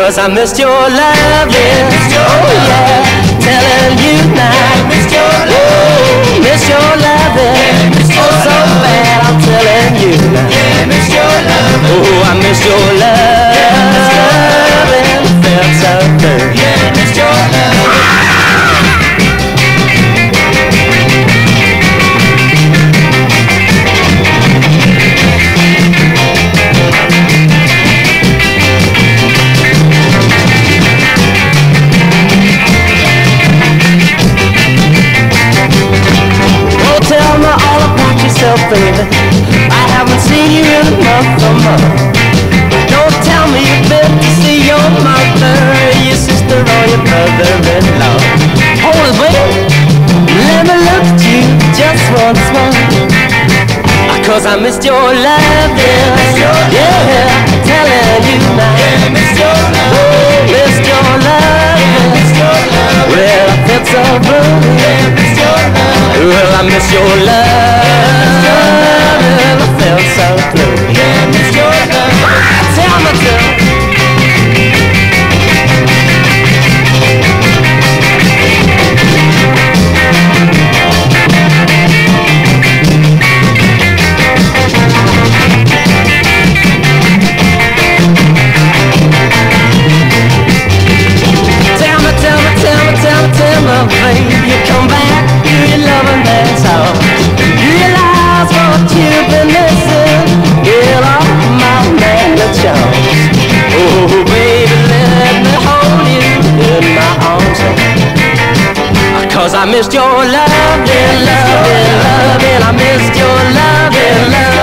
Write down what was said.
'cause I missed your loving. Oh yeah, telling you now. Miss your loving. Miss your loving. Oh, so bad, I'm telling you now. Yeah, miss your loving. Oh, I miss your loving. Felt so good. Yeah, miss your loving. Baby, I haven't seen you in a month or more. Don't tell me you've been to see your mother, your sister, or your brother-in-law. Hold it, baby, let me look at you just once more. 'Cause I missed your love, yeah, telling you now. Yeah, missed your love, missed your love, missed your love. Well, I felt so blue, yeah, missed your love. Well, I miss your love. I felt so blue. Yeah, miss your love. Tell me, tell me. Tell me, babe, you come back to your loving dance hall. Realize what you've been missing. Get off my magnet charms. Oh, baby, let me hold you in my arms. 'Cause I missed your loving, loving, loving. I missed your loving, loving.